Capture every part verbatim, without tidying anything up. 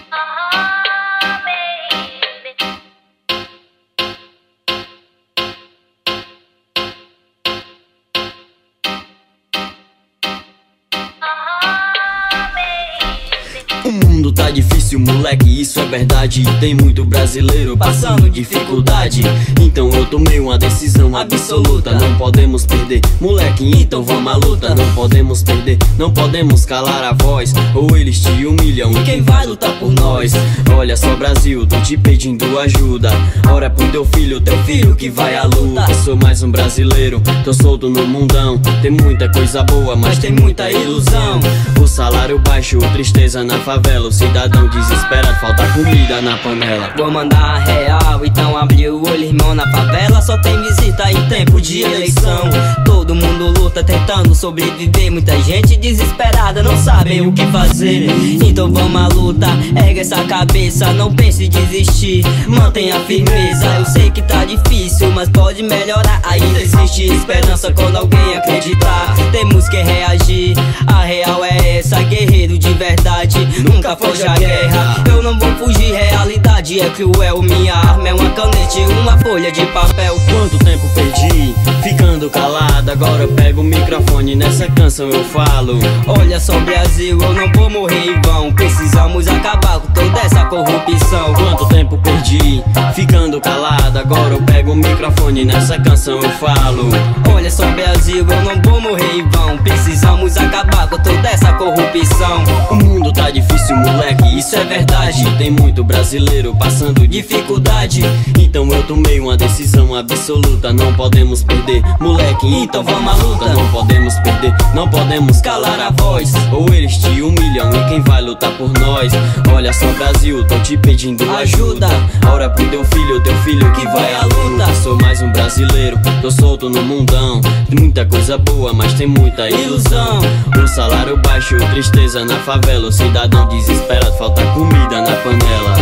O mundo tá difícil, moleque, isso é verdade. Tem muito brasileiro passando dificuldade. Então eu tomei uma decisão absoluta. Não podemos perder, moleque, então vamos à luta. Não podemos perder, não podemos calar a voz. Ou eles te humilham e quem vai lutar por nós? Olha só, Brasil, tô te pedindo ajuda. Ora pro teu filho, teu filho que vai à luta. Eu sou mais um brasileiro, tô solto no mundão. Tem muita coisa boa, mas tem muita ilusão. O salário baixo, tristeza na favela, o cidadão desesperado, falta comida na panela. Vou mandar a real, então abre o olho, irmão. Na favela só tem visita em tempo de eleição. Todo mundo luta tentando sobreviver. Muita gente desesperada, não sabe o que fazer. Então vamos à luta, ergue essa cabeça, não pense em desistir, mantenha firmeza. Eu sei que tá difícil, mas pode melhorar. Ainda existe esperança quando alguém acreditar. Temos que reagir, a real é essa, guerreiro de verdade nunca foge a guerra. Eu não vou fugir, realidade é cruel. Minha arma é uma caneta e uma folha de papel. Quanto tempo perdi, ficando calado. Agora eu pego o microfone, nessa canção eu falo. Olha só, Brasil, eu não vou morrer em vão. Precisamos acabar com toda essa corrupção. Quanto tempo perdi, ficando calado. Agora eu pego o microfone, nessa canção eu falo. Olha só, Brasil, eu não vou morrer em vão. Precisamos acabar com toda essa corrupção. O mundo tá difícil, moleque, isso é verdade. Tem muito brasileiro passando dificuldade. Então eu tomei uma decisão absoluta. Não podemos perder, moleque, então vamos à luta. Não podemos perder, não podemos calar a voz. Ou eles te humilham e quem vai lutar por nós? Olha só, Brasil, tô te pedindo ajuda. Ora pro teu filho, teu filho que vai à luta. Eu sou mais um brasileiro, tô solto no mundão. Tem muita coisa boa, mas tem muita ilusão. O salário baixo, tristeza na favela, o cidadão desesperado, falta comida na panela.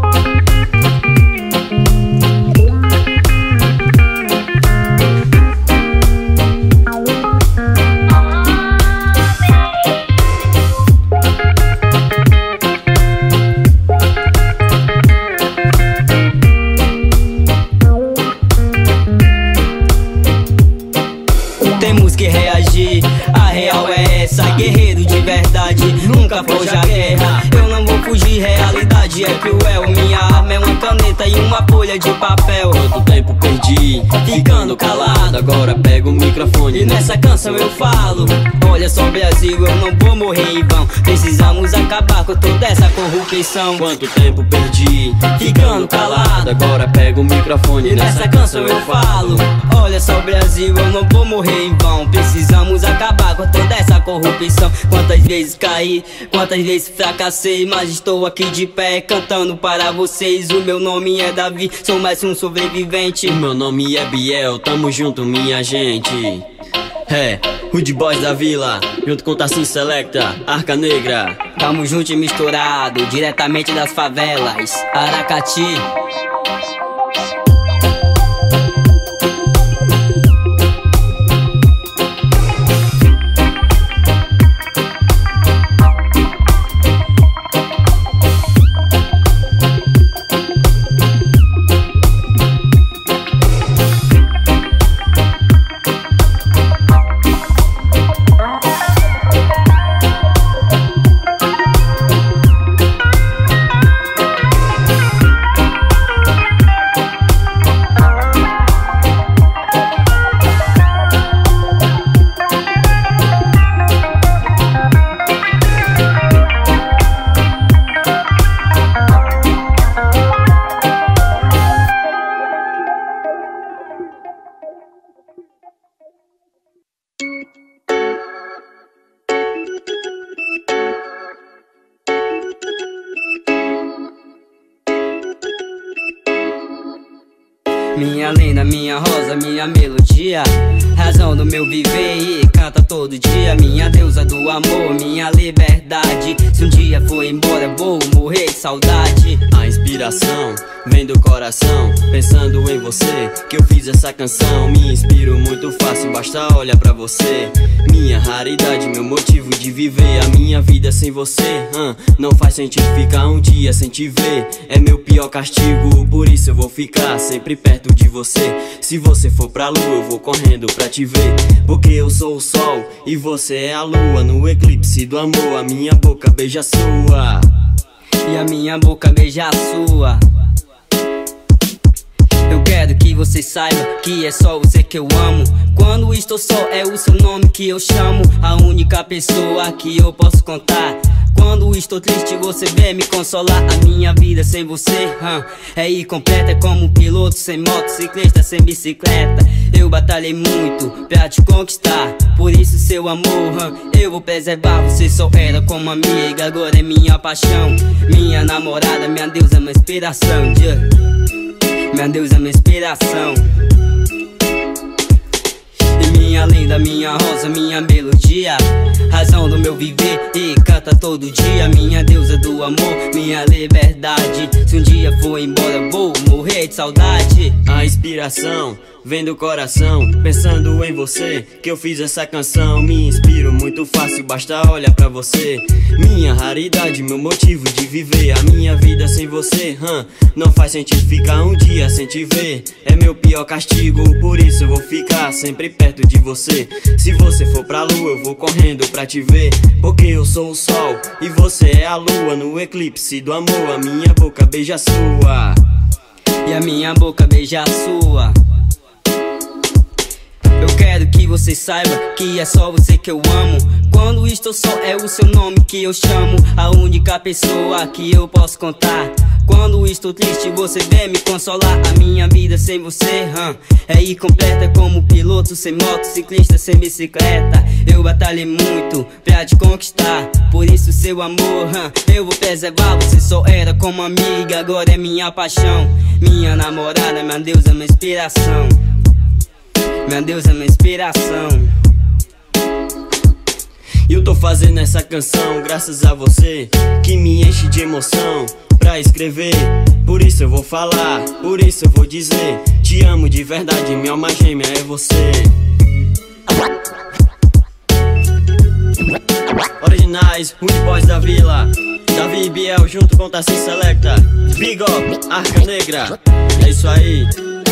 Temos que reagir, a real é essa, guerreiro de verdade nunca foge a guerra. Eu não vou fugir, realidade é cruel. Minha arma é uma caneta e uma folha de papel. Quanto tempo perdi, ficando calado. Agora pego o microfone, e nessa canção eu falo. Olha só, Brasil, eu não vou morrer em vão. Precisamos acabar com toda essa corrupção. Quanto tempo perdi, ficando calado. Agora pego o microfone, e nessa canção eu falo. Olha só, Brasil, eu não vou morrer em vão. Precisamos acabar com toda essa corrupção. Quantas vezes caí, quantas vezes fracassei, mas estou aqui de pé cantando para vocês. O meu nome é Davi, sou mais um sobrevivente. O meu nome é Biel, tamo junto, minha gente. É, Hood Boys da Vila, junto com Tassim Selecta, Arca Negra. Tamo junto e misturado, diretamente das favelas, Aracati. Minha linda, minha rosa, minha melodia. razão do meu viver e canta todo dia. Minha deusa do amor, minha liberdade. Se um dia for embora vou morrer de saudade. A inspiração vem do coração, pensando em você que eu fiz essa canção. Me inspiro muito fácil, basta olhar pra você. Minha raridade, meu motivo de viver. A minha vida sem você, hum, não faz sentido ficar um dia sem te ver. É meu pior castigo, por isso eu vou ficar sempre perto de você. Se você for pra lua eu vou correndo pra te ver, porque eu sou o sol e você é a lua. No eclipse do amor a minha boca beija a sua e a minha boca beija a sua. Eu quero que você saiba que é só você que eu amo. Quando estou só é o seu nome que eu chamo. A única pessoa que eu posso contar. Quando estou triste você vem me consolar. A minha vida sem você hum, é incompleta. É como piloto sem moto, ciclista sem bicicleta. Eu batalhei muito pra te conquistar, por isso seu amor hum, eu vou preservar. Você só era como amiga, agora é minha paixão. Minha namorada, minha deusa, minha inspiração, yeah. Minha deusa, minha inspiração. E minha linda, minha rosa, minha melodia, razão do meu viver e canta todo dia. Minha deusa do amor, minha liberdade. Se um dia for embora vou morrer de saudade. A inspiração vem do coração, pensando em você que eu fiz essa canção. Me inspiro muito fácil, basta olhar pra você. Minha raridade, meu motivo de viver. A minha vida sem você, hum, não faz sentido ficar um dia sem te ver. É meu pior castigo, por isso eu vou ficar sempre perto de você. Se você for pra lua eu vou correndo pra te ver, porque eu sou o sol e você é a lua. No eclipse do amor a minha boca beija a sua e a minha boca beija a sua. Eu quero que você saiba que é só você que eu amo. Quando estou só é o seu nome que eu chamo. A única pessoa que eu posso contar. Quando estou triste você vem me consolar. A minha vida sem você hum, é incompleta. Como piloto sem moto, ciclista sem bicicleta. Eu batalhei muito pra te conquistar, por isso seu amor hum, eu vou preservar. Você só era como amiga, agora é minha paixão. Minha namorada, minha deusa, minha inspiração. Minha deusa, minha inspiração. E eu tô fazendo essa canção graças a você, que me enche de emoção pra escrever. Por isso eu vou falar, por isso eu vou dizer: te amo de verdade, minha alma gêmea é você. Originais, Rude Boys da Vila, Davi e Biel junto com Tassi Selecta. Big Up, Arca Negra. É isso aí.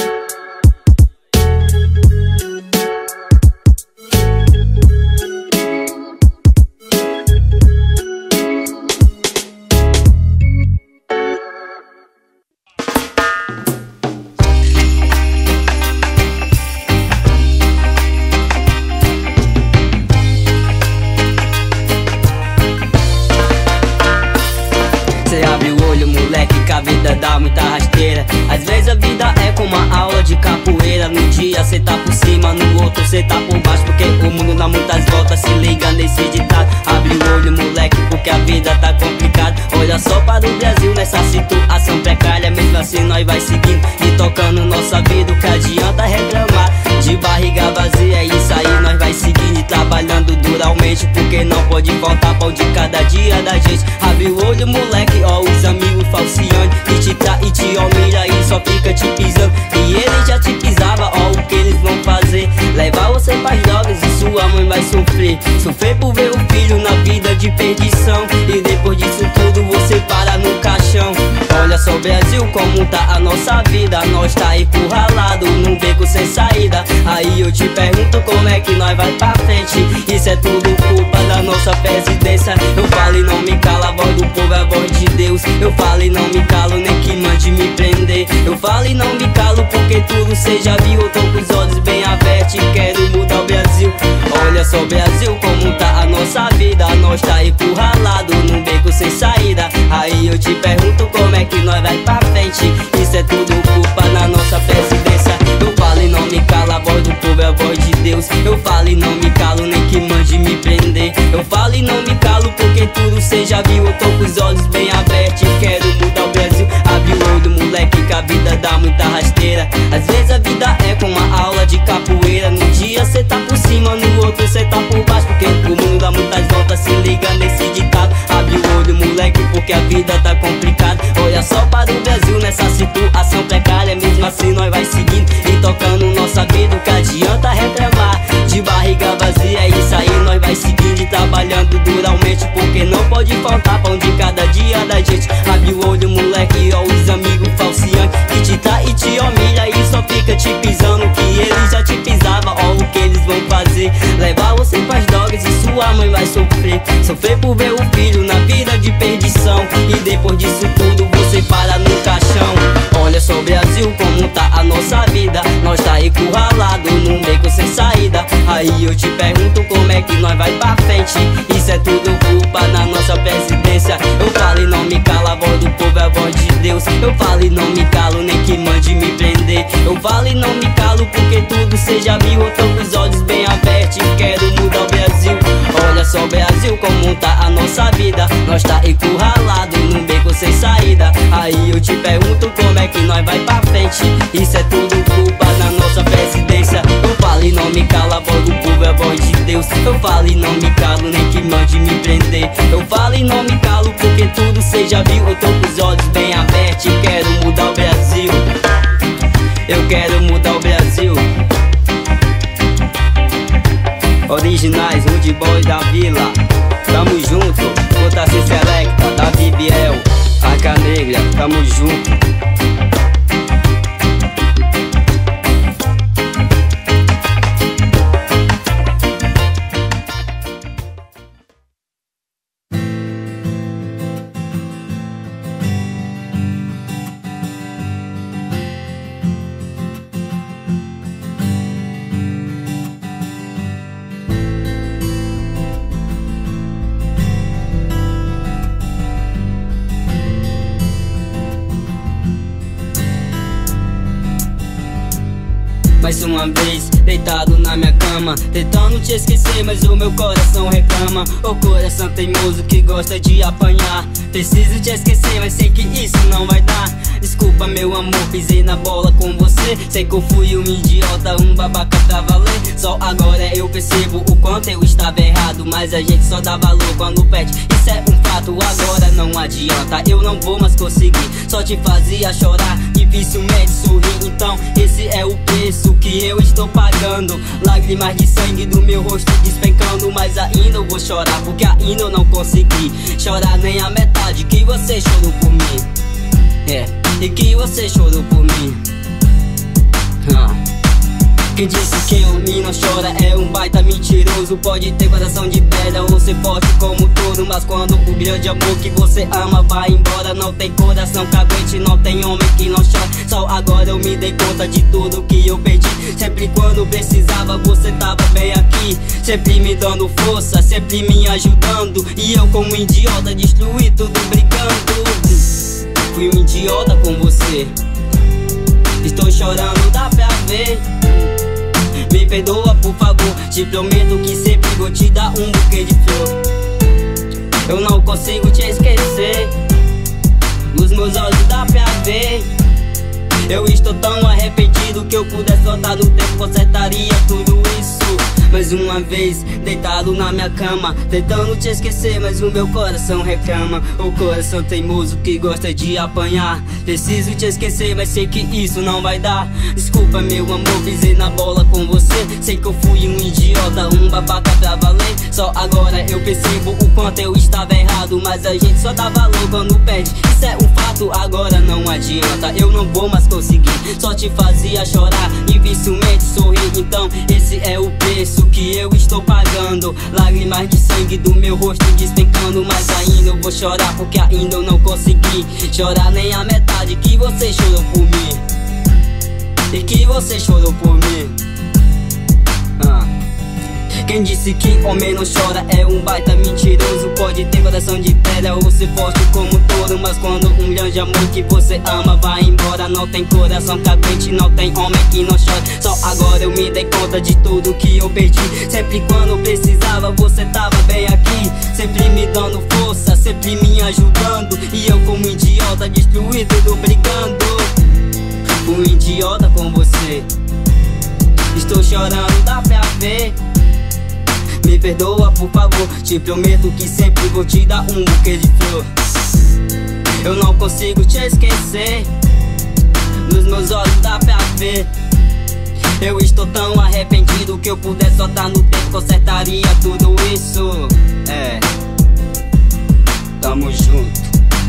A vida dá muita rasteira. Às vezes a vida é como uma aula de capoeira. Num dia cê tá por cima, no outro cê tá por baixo, porque o mundo dá muitas voltas. Se liga nesse ditado, abre o olho moleque, porque a vida tá complicada. Olha só para o Brasil nessa situação precária. Mesmo assim nós vai seguindo e tocando nossa vida. O que adianta reclamar de barriga vazia? É isso aí, nós vai seguindo e trabalhando duramente, porque não pode faltar pão de cada dia da gente. Abre o olho moleque, ó os amigos falseando, e te trai e te humilha e só fica te pisando. E ele já te pisava, ó o que eles vão fazer: levar você pras drogas e sua mãe vai sofrer. Sofrer por ver o filho na vida de perdição, e depois disso tudo você para no caixão. Olha só Brasil como tá a nossa vida, nós tá encurralado num beco sem saída. Aí eu te pergunto como é que nós vai pra frente? Isso é tudo culpa da nossa presidência. Eu falo e não me calo, a voz do povo é a voz de Deus. Eu falo e não me calo, nem que mande me prender. Eu falo e não me calo, porque tudo cê já viu. Eu tô com os olhos bem abertos e quero mudar o Brasil. Olha só Brasil como tá a nossa vida, nós tá encurralado num beco sem saída. Aí eu te pergunto como é que nós vai pra frente? Isso é tudo culpa da nossa presidência. Eu falo e não me calo, a voz do povo é a voz de Deus. Eu falo e não me calo, nem que mande me prender. Eu falo e não me calo, porque tudo cê já viu. Eu tô com os olhos bem abertos e quero mudar o Brasil. Abre o olho moleque, que a vida dá muita rasteira. Às vezes a vida é como uma aula de capoeira. No dia cê porque a vida tá complicada. Olha só para o Brasil nessa situação precária. Mesmo assim nós vai seguindo e tocando nossa vida. O que adianta reclamar de barriga vazia? É isso aí, nós vai seguindo e trabalhando duramente, porque não pode faltar pão de cada dia da gente. Abre o olho, moleque, ó os amigos falciantes que te tá e te humilha e só fica te pisando que eles já te pisavam. Ó o que eles vão fazer, levar você pras drogas e sua mãe vai sofrer. Sofrer por ver o filho na vida de perdição, e depois disso tudo você para no caixão. Olha só Brasil, como tá a nossa vida. Nós tá encurralado num beco sem saída. Aí eu te pergunto como é que nós vai pra frente. Isso é tudo culpa da nossa presidência. Eu falo e não me calo, a voz do povo é a voz de Deus. Eu falo e não me calo, nem que mande me prender. Eu falo e não me calo, porque tudo seja viu. Eu tô com os olhos bem abertos e quero mudar o Brasil. Olha só Brasil, como tá a nossa vida. Nós tá encurralado num beco sem saída. Aí eu te pergunto como é que nós vai pra frente. Isso é tudo culpa da nossa presidência. Eu falo e não me calo, a voz do povo é a voz de Deus. Eu falo e não me calo, nem que mande me prender. Eu falo e não me calo, porque tudo seja viu. Eu tô com os olhos bem abertos e quero mudar o Brasil. Eu quero mudar o Brasil. Originais, Rude Boy da Vila. Tamo junto, Potassi Selecta, Davi Biel, Arca Negra, tamo junto. Mais uma vez, deitado na minha cama, tentando te esquecer, mas o meu coração reclama. O coração teimoso que gosta de apanhar. Preciso te esquecer, mas sei que isso não vai dar. Desculpa meu amor, pisei na bola com você. Sei que eu fui um idiota, um babaca pra valer. Só agora eu percebo o quanto eu estava errado, mas a gente só dá valor quando perde. Isso é um fato, agora não adianta. Eu não vou mais conseguir, só te fazia chorar, dificilmente sorrir. Então esse é o preço que eu estou pagando. Lágrimas de sangue do meu rosto despencando. Mas ainda eu vou chorar, porque ainda eu não consegui chorar nem a metade que você chorou por mim. É, e que você chorou por mim. ah. Quem disse que homem não chora é um baita mentiroso. Pode ter coração de pedra ou ser forte como todo, mas quando o grande amor que você ama vai embora, não tem coração que aguente, não tem homem que não chora. Só agora eu me dei conta de tudo que eu perdi. Sempre quando precisava você tava bem aqui, sempre me dando força, sempre me ajudando. E eu como um idiota destruí tudo brigando. Fui um idiota com você. Estou chorando, dá pra ver. Me perdoa por favor, te prometo que sempre vou te dar um buquê de flor. Eu não consigo te esquecer, nos meus olhos dá pra ver. Eu estou tão arrependido que eu pudesse voltar no tempo, consertaria tudo isso. Mais uma vez, deitado na minha cama, tentando te esquecer, mas o meu coração reclama. O coração teimoso que gosta de apanhar. Preciso te esquecer, mas sei que isso não vai dar. Desculpa meu amor, pisei na bola com você. Sei que eu fui um idiota, um babaca pra valer. Só agora eu percebo o quanto eu estava errado, mas a gente só dá valor quando perde. Isso é um fato, agora não adianta. Eu não vou mais conseguir, só te fazia chorar, dificilmente sorrir. Então esse é o preço que eu estou pagando. Lágrimas de sangue do meu rosto despencando. Mas ainda eu vou chorar, porque ainda eu não consegui chorar nem a metade que você chorou por mim. E que você chorou por mim. ah. Quem disse que homem não chora é um baita mentiroso. Pode ter coração de pedra ou ser forte como touro, mas quando um grande amor que você ama vai embora, não tem coração que aguente, não tem homem que não chora. Só agora eu me dei conta de tudo que eu perdi. Sempre quando eu precisava você tava bem aqui, sempre me dando força, sempre me ajudando. E eu como idiota destruí tudo brigando. Fui um idiota com você. Estou chorando, dá pra ver. Me perdoa por favor, te prometo que sempre vou te dar um buquê de flor. Eu não consigo te esquecer, nos meus olhos dá pra ver. Eu estou tão arrependido que eu pudesse voltar no tempo, consertaria tudo isso. É, tamo junto.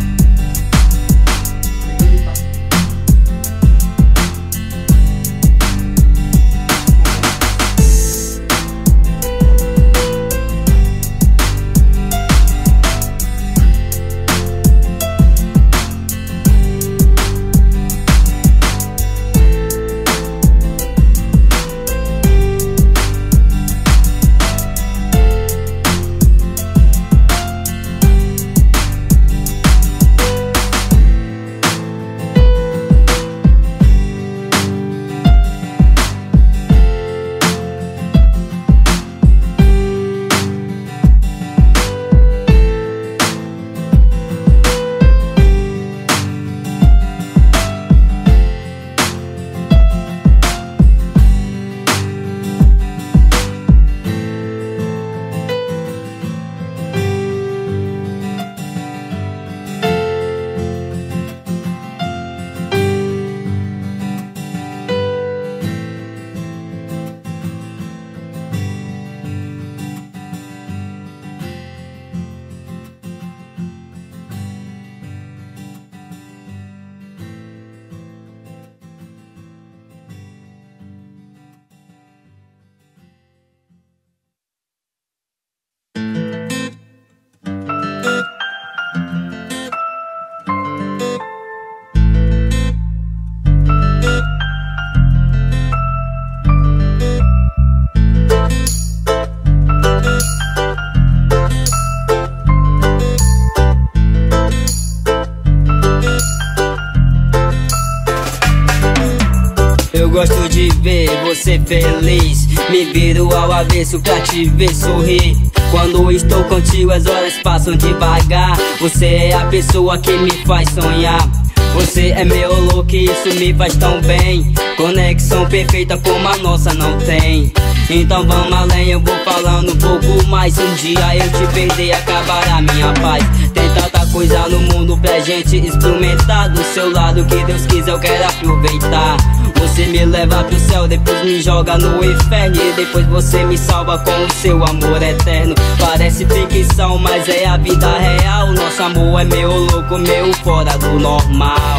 Eu gosto de ver você feliz, me viro ao avesso pra te ver sorrir. Quando estou contigo as horas passam devagar, você é a pessoa que me faz sonhar. Você é meu louco e isso me faz tão bem, conexão perfeita como a nossa não tem. Então vamos além, eu vou falando um pouco mais. Se um dia eu te perder acabará minha paz. Tem tanta coisa no mundo pra gente experimentar. Do seu lado que Deus quiser eu quero aproveitar. Você me leva pro céu, depois me joga no inferno, e depois você me salva com o seu amor eterno. Parece ficção, mas é a vida real. Nosso amor é meio louco, meio fora do normal,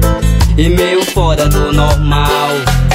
e meio fora do normal.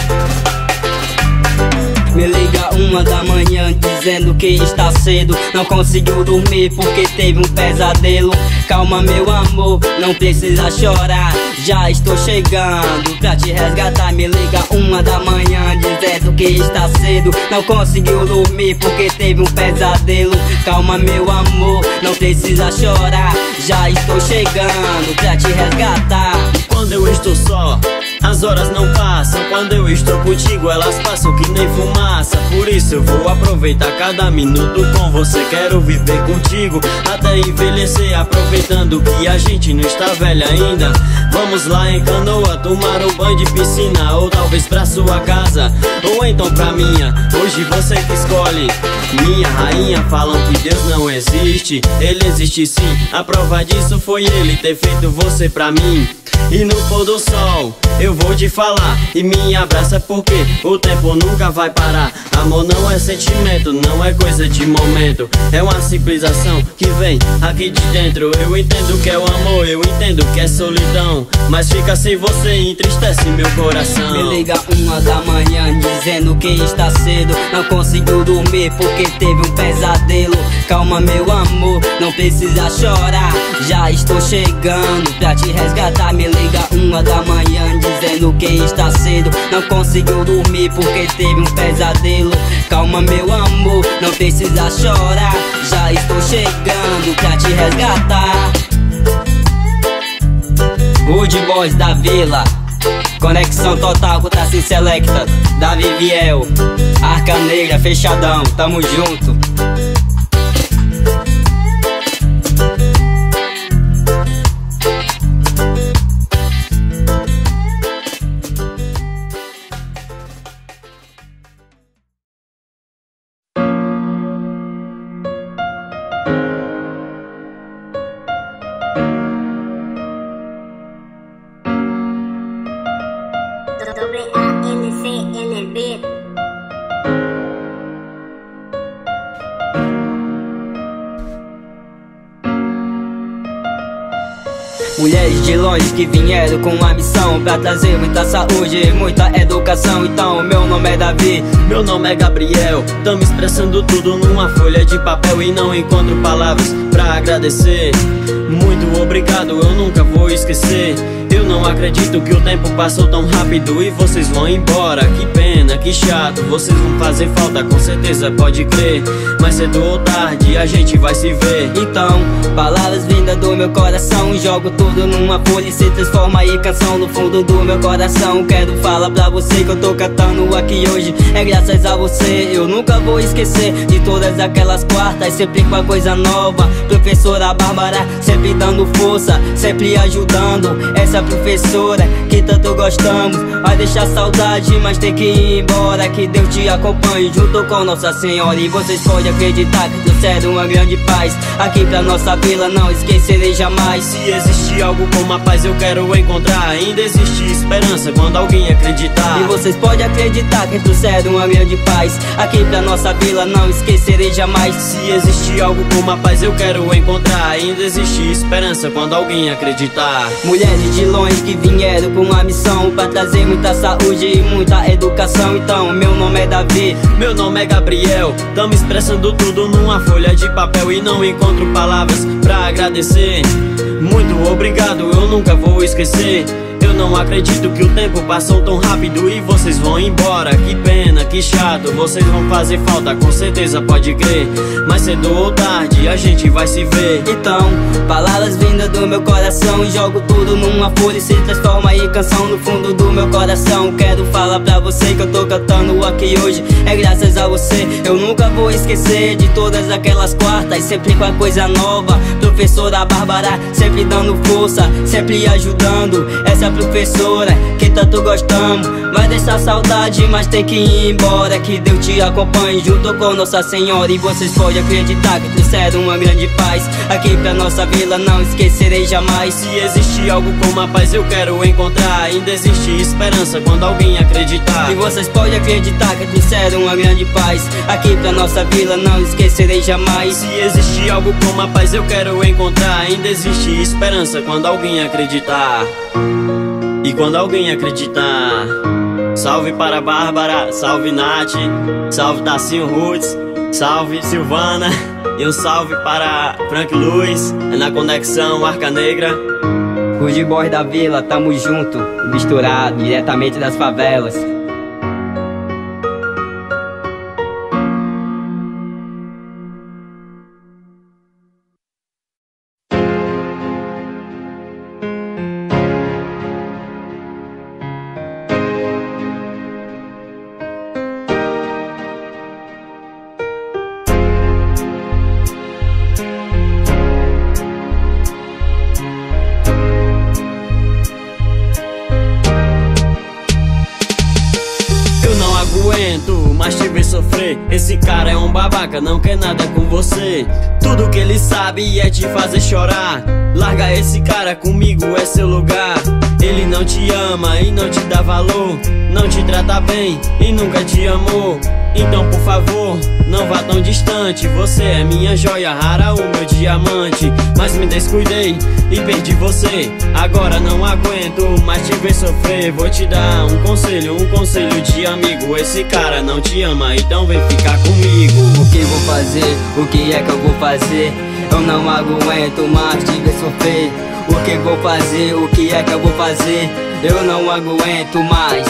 Me liga uma da manhã dizendo que está cedo, não conseguiu dormir porque teve um pesadelo. Calma meu amor, não precisa chorar, já estou chegando pra te resgatar. Me liga uma da manhã dizendo que está cedo, não conseguiu dormir porque teve um pesadelo. Calma meu amor, não precisa chorar, já estou chegando pra te resgatar. Quando eu estou só, as horas não passam. Quando eu estou contigo, elas passam que nem fumaça. Por isso eu vou aproveitar cada minuto com você. Quero viver contigo até envelhecer, aproveitando que a gente não está velha ainda. Vamos lá em canoa, tomar um banho de piscina, ou talvez pra sua casa, ou então pra minha. Hoje você que escolhe. Minha rainha, falam que Deus não existe. Ele existe sim, a prova disso foi ele ter feito você pra mim. E no pôr do sol eu vou te falar e me abraça, porque o tempo nunca vai parar. Amor não é sentimento, não é coisa de momento, é uma simples ação que vem aqui de dentro. Eu entendo que é o amor, eu entendo que é solidão, mas fica sem você entristece meu coração. Me liga uma da manhã dizendo que está cedo, não conseguiu dormir porque teve um pesadelo. Calma meu amor, não precisa chorar, já estou chegando pra te resgatar. Me liga uma da manhã dizendo que está cedo, não conseguiu dormir porque teve um pesadelo. Calma meu amor, não precisa chorar, já estou chegando pra te resgatar. Wood Boys da Vila, conexão total com Tassin Selecta, Davi Viel, Arca Negra, fechadão, tamo junto. Thank you. Mulheres de longe que vieram com uma missão pra trazer muita saúde e muita educação. Então meu nome é Davi, meu nome é Gabriel. Tamo expressando tudo numa folha de papel e não encontro palavras pra agradecer. Muito obrigado, eu nunca vou esquecer. Eu não acredito que o tempo passou tão rápido e vocês vão embora. Que pena, que chato, vocês vão fazer falta, com certeza, pode crer. Mas cedo ou tarde a gente vai se ver. Então, palavras vindas do meu coração, jogo tudo numa folha e se transforma em canção no fundo do meu coração. Quero falar pra você que eu tô cantando aqui hoje é graças a você. Eu nunca vou esquecer de todas aquelas quartas, sempre com a coisa nova. Professora Bárbara, sempre dando força, sempre ajudando. Essa professora que tanto gostamos, vai deixar saudade, mas tem que ir embora. Que Deus te acompanhe junto com Nossa Senhora. E vocês podem acreditar que trouxeram uma grande paz aqui pra nossa vila, não esquecerei jamais. Se existe algo como a paz eu quero encontrar, ainda existe esperança quando alguém acreditar. E vocês podem acreditar que trouxeram uma grande paz aqui pra nossa vila, não esquecerei jamais. Se existe algo como a paz eu quero encontrar, ainda existe esperança quando alguém acreditar. Mulheres de longe que vieram com uma missão pra trazer muita saúde e muita educação. Então meu nome é Davi, meu nome é Gabriel. Tamo expressando tudo numa folha de papel e não encontro palavras pra agradecer. Muito obrigado, eu nunca vou esquecer. Eu não acredito que o tempo passou tão rápido e vocês vão embora. Que pena, que chato, vocês vão fazer falta, com certeza, pode crer. Mas cedo ou tarde a gente vai se ver. Então, palavras vindas do meu coração, jogo tudo numa folha e se transforma em canção no fundo do meu coração. Quero falar pra você que eu tô cantando aqui hoje é graças a você. Eu nunca vou esquecer de todas aquelas quartas, sempre com a coisa nova. Professora Bárbara, sempre dando força, sempre ajudando. Essa professora que tanto gostamos, vai deixar saudade, mas tem que ir embora. Que Deus te acompanhe junto com Nossa Senhora. E vocês podem acreditar que trouxeram uma grande paz aqui pra nossa vila, não esquecerei jamais. Se existe algo como a paz eu quero encontrar, ainda existe esperança quando alguém acreditar. E vocês podem acreditar que trouxeram uma grande paz aqui pra nossa vila, não esquecerei jamais. Se existe algo como a paz eu quero encontrar, ainda existe esperança quando alguém acreditar. E quando alguém acreditar. Salve para Bárbara, salve Nath, salve Tacinho Roots, salve Silvana. E um salve para Frank Luiz, na conexão Arca Negra. Os de boys da vila, tamo junto, misturado, diretamente das favelas. Mas te ver sofrer, esse cara é um babaca, não quer nada com você. Tudo que ele sabe é te fazer chorar. Larga esse cara, comigo é seu lugar. Ele não te ama e não te dá valor, não te trata bem e nunca te amou. Então por favor, não vá tão distante. Você é minha joia rara, o meu diamante. Mas me descuidei e perdi você. Agora não aguento mais te ver sofrer. Vou te dar um conselho, um conselho de amigo. Esse cara não te ama, então vem ficar comigo. O que vou fazer? O que é que eu vou fazer? Eu não aguento mais te ver sofrer. O que vou fazer? O que é que eu vou fazer? Eu não aguento mais.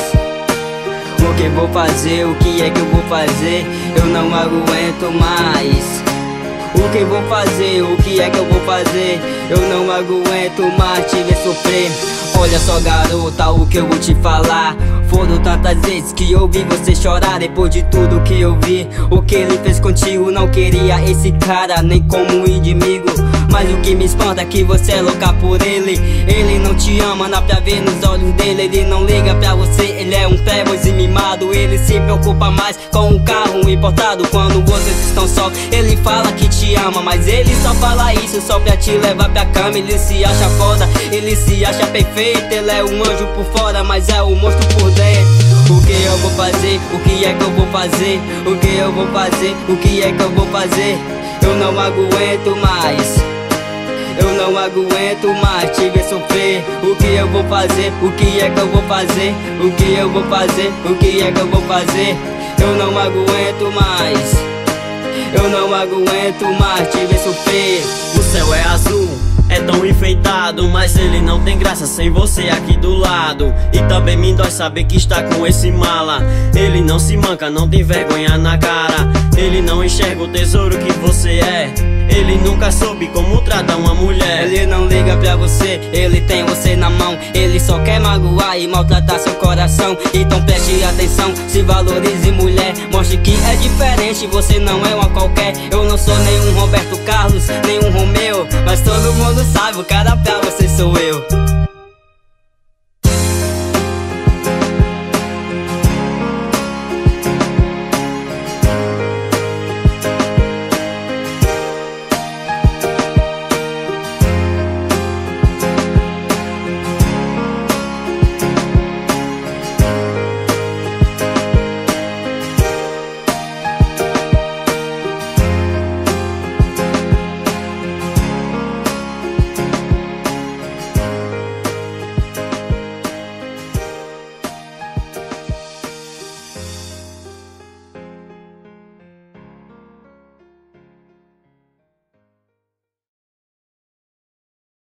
O que vou fazer? O que é que eu vou fazer? Eu não aguento mais. O que vou fazer? O que é que eu vou fazer? Eu não aguento mais te ver sofrer. Olha só, garota, o que eu vou te falar. Foram tantas vezes que eu vi você chorar. Depois de tudo que eu vi, o que ele fez contigo, não queria esse cara nem como um inimigo. Mas o que me espanta é que você é louca por ele. Ele não te ama, dá pra ver nos olhos dele. Ele não liga pra você, ele é um playboy mimado. Ele se preocupa mais com um carro importado. Quando vocês estão só, ele fala que te ama, mas ele só fala isso só pra te levar pra cama. Ele se acha foda, ele se acha perfeito. Ele é um anjo por fora, mas é um monstro por dentro. O que eu vou fazer? O que é que eu vou fazer? O que eu vou fazer? O que é que eu vou fazer? Eu não aguento mais. Eu não aguento mais te ver sofrer. O que eu vou fazer? O que é que eu vou fazer? O que eu vou fazer? O que é que eu vou fazer? Eu não aguento mais. Eu não aguento mais te ver sofrer. O céu é azul, é tão enfeitado, mas ele não tem graça sem você aqui do lado. E também me dói saber que está com esse mala. Ele não se manca, não tem vergonha na cara. Ele não enxerga o tesouro que você é. Ele nunca soube como tratar uma mulher. Ele não liga pra você, ele tem você na mão. Ele só quer magoar e maltratar seu coração. Então preste atenção, se valorize mulher. Mostre que é diferente, você não é uma qualquer. Eu não sou nenhum Roberto Carlos, nenhum Romeu, mas todo mundo sabe, o cara pra você sou eu.